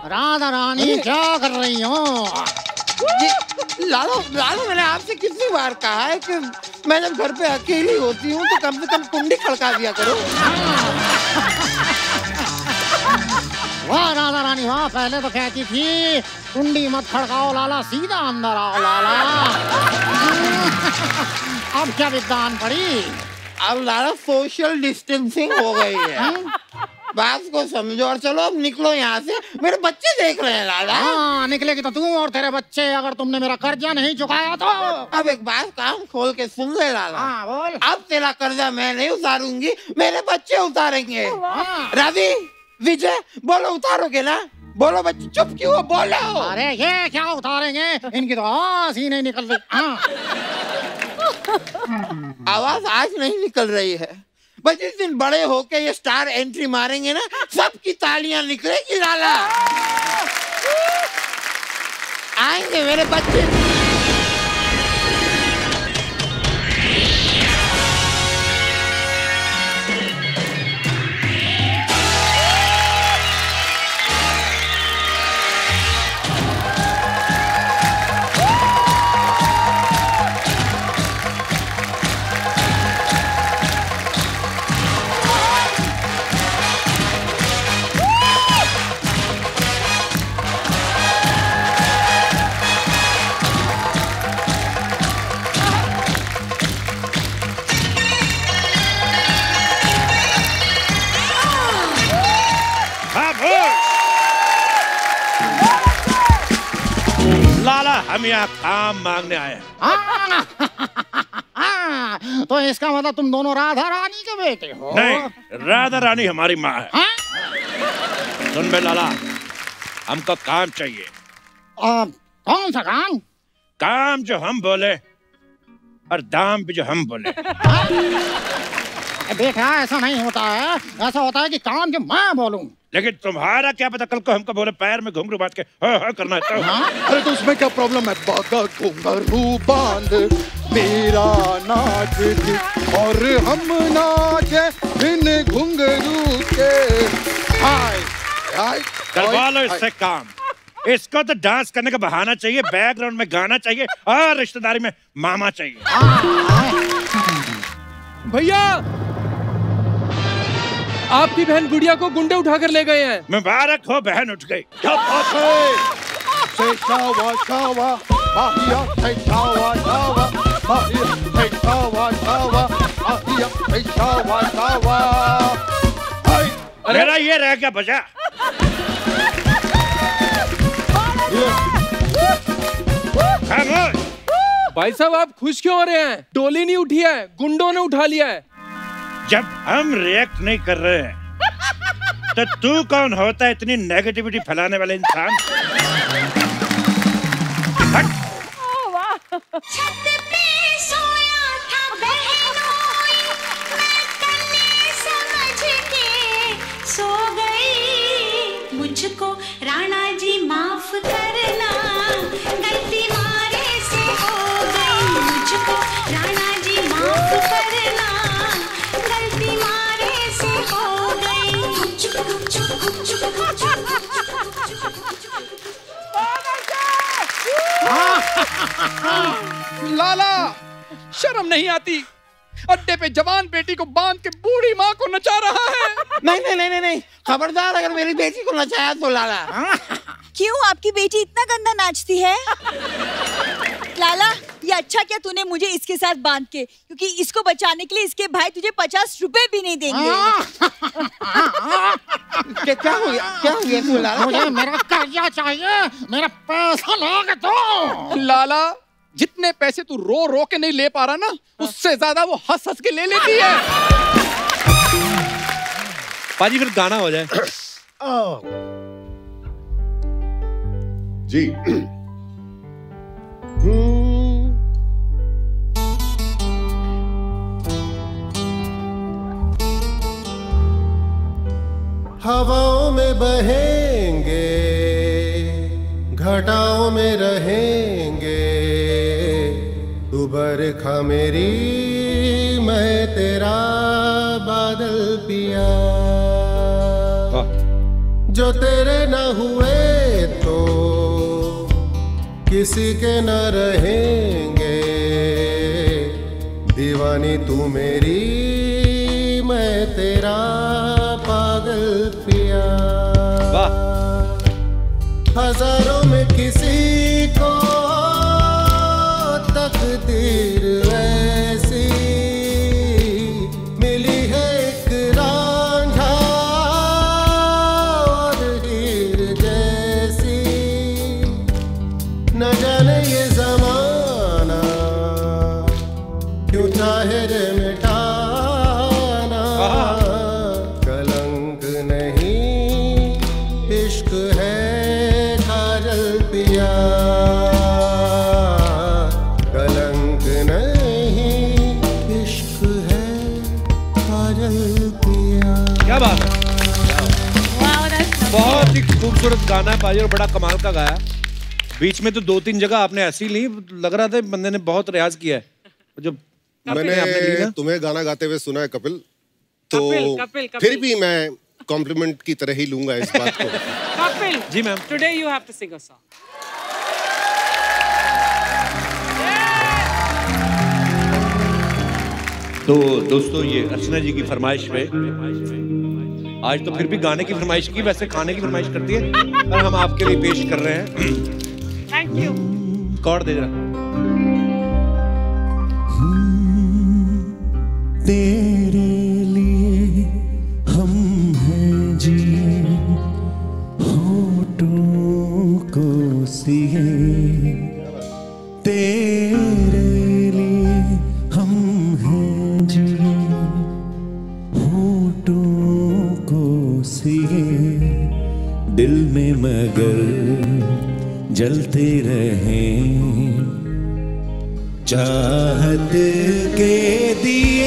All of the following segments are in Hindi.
राधा रानी क्या कर रही हो? लालो लालो, मैंने आपसे कितनी बार कहा है कि मैं जब घर पे अकेली होती हूँ तो कम से कम कुंडी खड़का दिया करो। वाह राधा रानी वाह, पहले तो कहती थी कुंडी मत खड़काओ लाला, सीधा अंदर आओ लाला। अब क्या विद्वान पड़ी? अब लाला सोशल डिस्टेंसिंग हो गई है। बात को समझो और चलो अब निकलो यहाँ से, मेरे बच्चे देख रहे हैं लाला। हाँ निकलेगी तो तू और तेरे बच्चे, अगर तुमने मेरा कर्जा नहीं चुकाया तो। अब एक बात कान खोल के सुन ले लाला। हाँ बोल। अब तेरा कर्जा मैं नहीं उतारूंगी, मेरे बच्चे उतारेंगे। रवि, विजय, बोलो उतारोगे ना? बोलो बच्चे, चुप क्यों हो, बोलो। अरे ये क्या उतारेंगे, इनकी तो आवाज ही नहीं निकल रही। आवाज आज नहीं निकल रही है, बस जिस दिन बड़े होके ये स्टार एंट्री मारेंगे ना, सबकी तालियां निकलेगी लाला। आएंगे मेरे बच्चे। लाला हम यहाँ काम मांगने आए हैं। तो इसका मतलब तुम दोनों राधा रानी के बेटे हो? नहीं, राधा रानी हमारी माँ है। सुन बे लाला, हमको काम चाहिए। कौन सा काम? काम जो हम बोले और दाम भी जो हम बोले। बेटा ऐसा नहीं होता है, ऐसा होता है कि काम जो मैं बोलूं। लेकिन तुम्हारा क्या पता, कल को हमको बोले पैर में घुंघरू बांध के हाँ करना है तो। अरे तो उसमें क्या प्रॉब्लम है? बागा घुंघरू बांध मेरा नाच और हम नाचे इन घुंघरू के। हाय हाय करवा लो इससे काम। इसको तो डांस करने का बहाना चाहिए, बैकग्राउंड में गाना चाहिए और रिश्तेदारी में मामा चाहिए। भैया आपकी बहन गुड़िया को गुंडे उठा कर ले गए हैं। मुबारक हो, बहन उठ गई। मेरा ये रह गया बजा। भाई साहब आप खुश क्यों हो रहे हैं? टोली नहीं उठी है, गुंडों ने उठा लिया है। जब हम रिएक्ट नहीं कर रहे हैं तो तू कौन होता है इतनी नेगेटिविटी फैलाने वाले इंसान? छत पे सोया था बहनोई, मैं तले समझ के सो गई। मुझको राणा जी माफ करना, गलती मारे से हो गई। मुझको राणा जी माफ करना, गलती मारे से हो गई। लाला शर्म नहीं आती? अड्डे पे जवान बेटी को बांध के बूढ़ी माँ को नचा रहा है। नहीं नहीं नहीं नहीं, खबरदार अगर मेरी बेटी को नचाया तो लाला। क्यों आपकी बेटी इतना गंदा नाचती है? लाला ये अच्छा क्या तूने मुझे इसके साथ बांध के, क्योंकि इसको बचाने के लिए इसके भाई तुझे 50 रुपए भी नहीं देंगे। क्या हो गया? क्या हो गया तू लाला? मुझे मेरा कर्जा चाहिए, मेरा पैसा लोगे तो। लाला जितने पैसे तू रो रो के नहीं ले पा रहा ना, उससे ज्यादा वो हंस हंस के ले लेती है। पाजी फिर गाना हो जाए। जी हवाओं में बहेंगे, घटाओं में रहेंगे, तू बरखा मेरी मैं तेरा बादल पिया। जो तेरे न हुए किसी के न रहेंगे, दीवानी तू मेरी मैं तेरा पागल पिया। हजारों में किसी को तकदीर ऐसी मिली है, एक रांझा और हीर जैसी। न जाने ये जमाना क्यों चाहे रे मिटाना, कलंक नहीं इश्क है काजल पिया, कलंक नहीं इश्क है काजल पिया। क्या बात है, बहुत ही खूबसूरत गाना है पाजी और बड़ा कमाल का गाया। बीच में तो 2-3 जगह आपने ऐसी ली, लग रहा था बंदे ने बहुत रियाज किया है। जो मैंने तुम्हें गाना गाते हुए सुना है कपिल, तो कपिल। फिर भी मैं कॉम्प्लीमेंट की तरह ही लूंगा इस बात को। Kapil ji ma'am, today you have to sing a song. तो दोस्तों ये अर्चना जी की फरमाइश पे आज तो फिर भी गाने की फरमाइश की, वैसे खाने की फरमाइश करती है, पर हम आपके लिए पेश कर रहे हैं। Thank you. कॉर्ड दे जरा। तेरे लिए हम हैं जिए, होठों को सिए, तेरे लिए हम हैं जिए, होठों को सिए, दिल में मगर जलते रहें, चाहत के दिए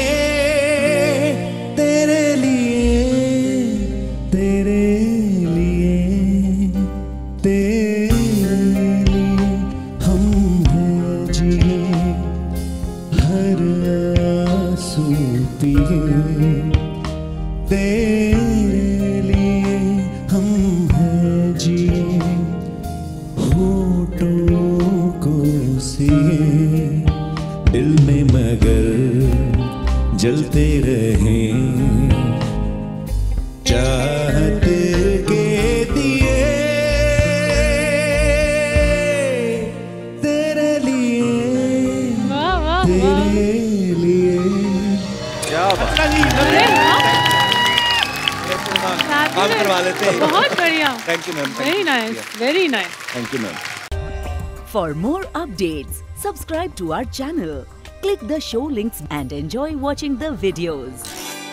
तेरे लिए, तेरे लिए, तेरे लिए हम हैं जिए, हर आंसू पिए, तेरे लिए हम हैं जिए, होठों को सिए, दिल में मगर जलते रहें, चाहत के दिए तेरे लिए, तेरे लिए। क्या बात काम करवा लेते हैं। बहुत बढ़िया। Thank you ma'am. Very nice, very nice. Thank you ma'am. For more updates, subscribe to our channel, click the show links and enjoy watching the videos.